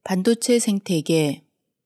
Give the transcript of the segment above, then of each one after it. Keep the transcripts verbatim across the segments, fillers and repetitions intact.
반도체 생태계.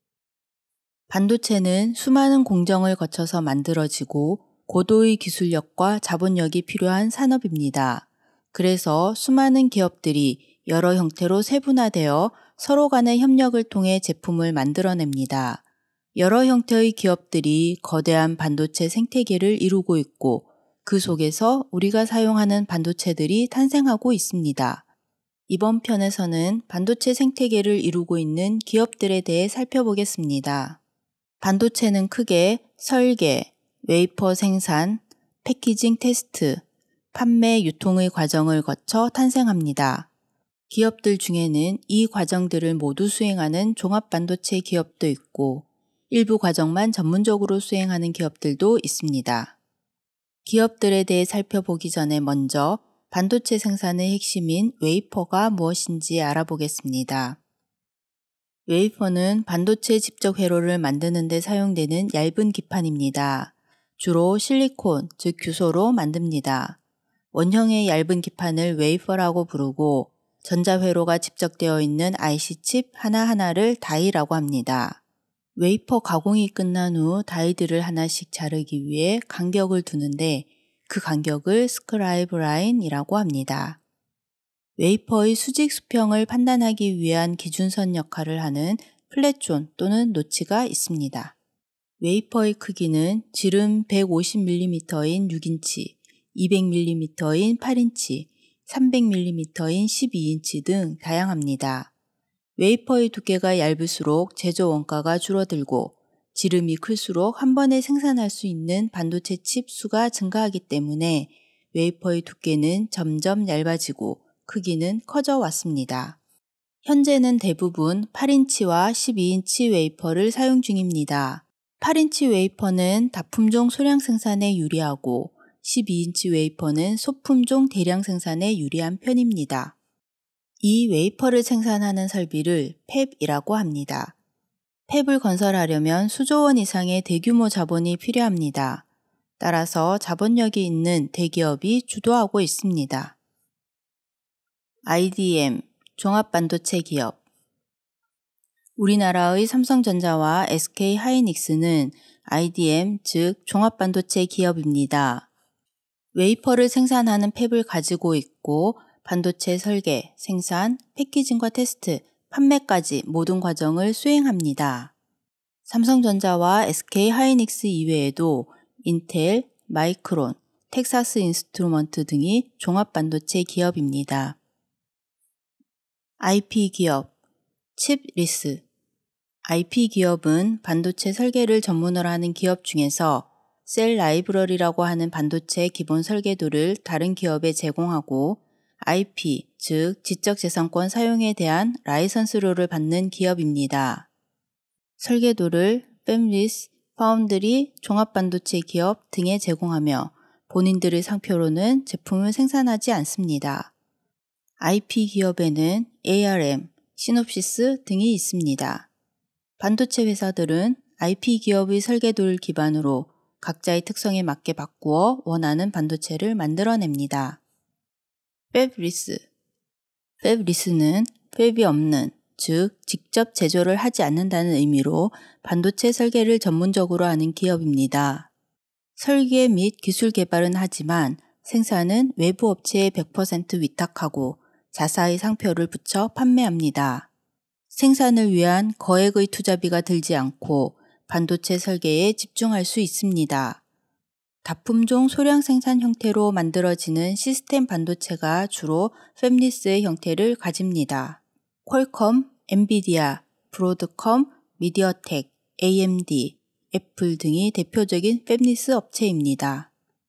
반도체는 수많은 공정을 거쳐서 만들어지고 고도의 기술력과 자본력이 필요한 산업입니다. 그래서 수많은 기업들이 여러 형태로 세분화되어 서로 간의 협력을 통해 제품을 만들어냅니다. 여러 형태의 기업들이 거대한 반도체 생태계를 이루고 있고 그 속에서 우리가 사용하는 반도체들이 탄생하고 있습니다. 이번 편에서는 반도체 생태계를 이루고 있는 기업들에 대해 살펴보겠습니다. 반도체는 크게 설계, 웨이퍼 생산, 패키징 테스트, 판매, 유통의 과정을 거쳐 탄생합니다. 기업들 중에는 이 과정들을 모두 수행하는 종합반도체 기업도 있고 일부 과정만 전문적으로 수행하는 기업들도 있습니다. 기업들에 대해 살펴보기 전에 먼저 반도체 생산의 핵심인 웨이퍼가 무엇인지 알아보겠습니다. 웨이퍼는 반도체 집적 회로를 만드는 데 사용되는 얇은 기판입니다. 주로 실리콘, 즉 규소로 만듭니다. 원형의 얇은 기판을 웨이퍼라고 부르고 전자회로가 집적되어 있는 아이씨 칩 하나하나를 다이라고 합니다. 웨이퍼 가공이 끝난 후 다이들을 하나씩 자르기 위해 간격을 두는데 그 간격을 스크라이브 라인이라고 합니다. 웨이퍼의 수직 수평을 판단하기 위한 기준선 역할을 하는 플랫존 또는 노치가 있습니다. 웨이퍼의 크기는 지름 백오십 밀리미터인 육 인치, 이백 밀리미터인 팔 인치, 삼백 밀리미터인 십이 인치 등 다양합니다. 웨이퍼의 두께가 얇을수록 제조 원가가 줄어들고 지름이 클수록 한 번에 생산할 수 있는 반도체 칩 수가 증가하기 때문에 웨이퍼의 두께는 점점 얇아지고 크기는 커져 왔습니다. 현재는 대부분 팔 인치와 십이 인치 웨이퍼를 사용 중입니다. 팔 인치 웨이퍼는 다품종 소량 생산에 유리하고 십이 인치 웨이퍼는 소품종 대량 생산에 유리한 편입니다. 이 웨이퍼를 생산하는 설비를 팹이라고 합니다. 팹을 건설하려면 수조 원 이상의 대규모 자본이 필요합니다. 따라서 자본력이 있는 대기업이 주도하고 있습니다. 아이디엠, 종합반도체 기업. 우리나라의 삼성전자와 에스케이하이닉스는 아이디엠, 즉 종합반도체 기업입니다. 웨이퍼를 생산하는 팹을 가지고 있고 반도체 설계, 생산, 패키징과 테스트, 판매까지 모든 과정을 수행합니다. 삼성전자와 에스케이하이닉스 이외에도 인텔, 마이크론, 텍사스 인스트루먼트 등이 종합반도체 기업입니다. 아이피 기업, 칩리스. 아이피 기업은 반도체 설계를 전문으로 하는 기업 중에서 셀 라이브러리라고 하는 반도체 기본 설계도를 다른 기업에 제공하고 아이피, 즉 지적재산권 사용에 대한 라이선스료를 받는 기업입니다. 설계도를 팹리스, 파운드리, 종합반도체 기업 등에 제공하며 본인들의 상표로는 제품을 생산하지 않습니다. 아이피 기업에는 에이알엠, 시놉시스 등이 있습니다. 반도체 회사들은 아이피 기업의 설계도를 기반으로 각자의 특성에 맞게 바꾸어 원하는 반도체를 만들어냅니다. 팹리스. 팹리스는 팹이 없는, 즉 직접 제조를 하지 않는다는 의미로 반도체 설계를 전문적으로 하는 기업입니다. 설계 및 기술 개발은 하지만 생산은 외부 업체에 백 퍼센트 위탁하고 자사의 상표를 붙여 판매합니다. 생산을 위한 거액의 투자비가 들지 않고 반도체 설계에 집중할 수 있습니다. 다품종 소량 생산 형태로 만들어지는 시스템 반도체가 주로 팹리스의 형태를 가집니다. 퀄컴, 엔비디아, 브로드컴, 미디어텍, 에이엠디, 애플 등이 대표적인 팹리스 업체입니다.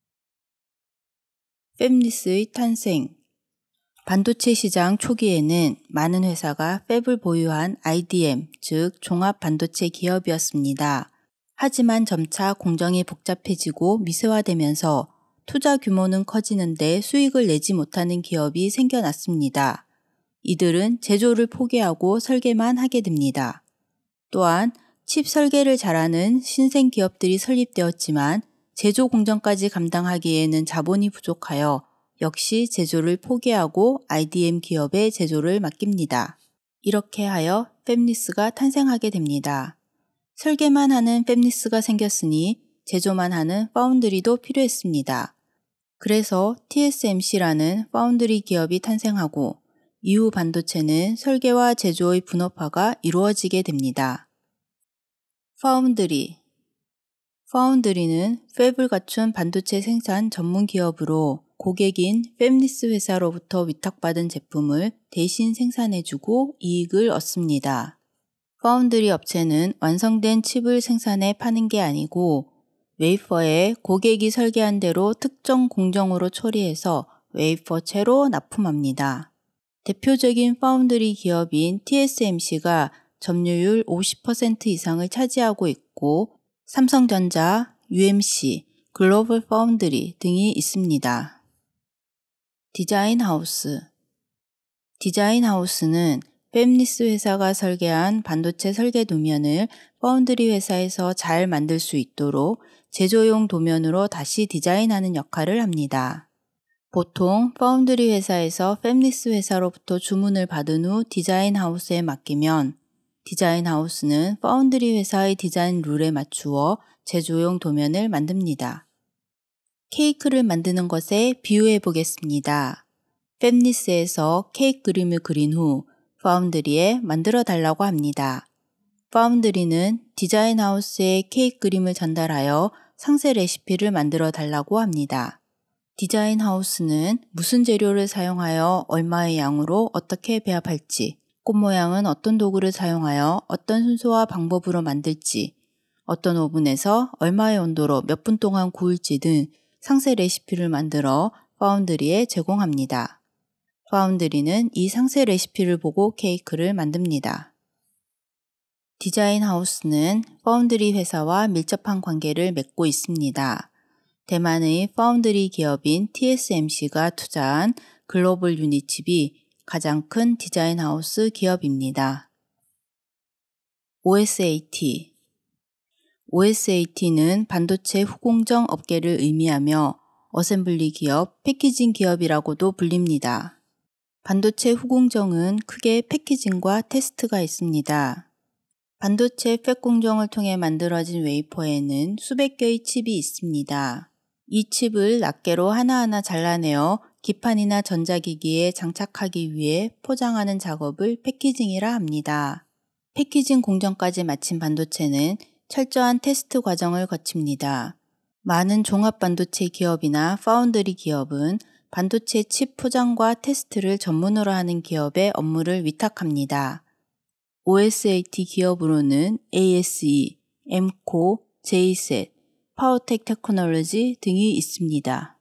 팹리스의 탄생. 반도체 시장 초기에는 많은 회사가 팹을 보유한 아이디엠, 즉 종합반도체 기업이었습니다. 하지만 점차 공정이 복잡해지고 미세화되면서 투자 규모는 커지는데 수익을 내지 못하는 기업이 생겨났습니다. 이들은 제조를 포기하고 설계만 하게 됩니다. 또한 칩 설계를 잘하는 신생 기업들이 설립되었지만 제조 공정까지 감당하기에는 자본이 부족하여 역시 제조를 포기하고 아이디엠 기업에 제조를 맡깁니다. 이렇게 하여 팹리스가 탄생하게 됩니다. 설계만 하는 팹리스가 생겼으니 제조만 하는 파운드리도 필요했습니다. 그래서 티에스엠씨라는 파운드리 기업이 탄생하고 이후 반도체는 설계와 제조의 분업화가 이루어지게 됩니다. 파운드리 파운드리는 팹을 갖춘 반도체 생산 전문 기업으로 고객인 팹리스 회사로부터 위탁받은 제품을 대신 생산해주고 이익을 얻습니다. 파운드리 업체는 완성된 칩을 생산해 파는 게 아니고 웨이퍼에 고객이 설계한 대로 특정 공정으로 처리해서 웨이퍼채로 납품합니다. 대표적인 파운드리 기업인 티에스엠씨가 점유율 오십 퍼센트 이상을 차지하고 있고 삼성전자, 유엠씨, 글로벌 파운드리 등이 있습니다. 디자인하우스 디자인하우스는 팹리스 회사가 설계한 반도체 설계 도면을 파운드리 회사에서 잘 만들 수 있도록 제조용 도면으로 다시 디자인하는 역할을 합니다. 보통 파운드리 회사에서 팹리스 회사로부터 주문을 받은 후 디자인하우스에 맡기면 디자인하우스는 파운드리 회사의 디자인 룰에 맞추어 제조용 도면을 만듭니다. 케이크를 만드는 것에 비유해 보겠습니다. 팹리스에서 케이크 그림을 그린 후 파운드리에 만들어 달라고 합니다. 파운드리는 디자인하우스에 케이크 그림을 전달하여 상세 레시피를 만들어 달라고 합니다. 디자인하우스는 무슨 재료를 사용하여 얼마의 양으로 어떻게 배합할지, 꽃 모양은 어떤 도구를 사용하여 어떤 순서와 방법으로 만들지, 어떤 오븐에서 얼마의 온도로 몇 분 동안 구울지 등 상세 레시피를 만들어 파운드리에 제공합니다. 파운드리는 이 상세 레시피를 보고 케이크를 만듭니다. 디자인하우스는 파운드리 회사와 밀접한 관계를 맺고 있습니다. 대만의 파운드리 기업인 티에스엠씨가 투자한 글로벌 유니칩이 가장 큰 디자인하우스 기업입니다. 오에스에이티 오에스에이티는 반도체 후공정 업계를 의미하며 어셈블리 기업, 패키징 기업이라고도 불립니다. 반도체 후공정은 크게 패키징과 테스트가 있습니다. 반도체 팹 공정을 통해 만들어진 웨이퍼에는 수백 개의 칩이 있습니다. 이 칩을 낱개로 하나하나 잘라내어 기판이나 전자기기에 장착하기 위해 포장하는 작업을 패키징이라 합니다. 패키징 공정까지 마친 반도체는 철저한 테스트 과정을 거칩니다. 많은 종합반도체 기업이나 파운드리 기업은 반도체 칩 포장과 테스트를 전문으로 하는 기업에 업무를 위탁합니다. 오에스에이티 기업으로는 에이에스이, 엠코, 제이셋, 파워텍 테크놀로지 등이 있습니다.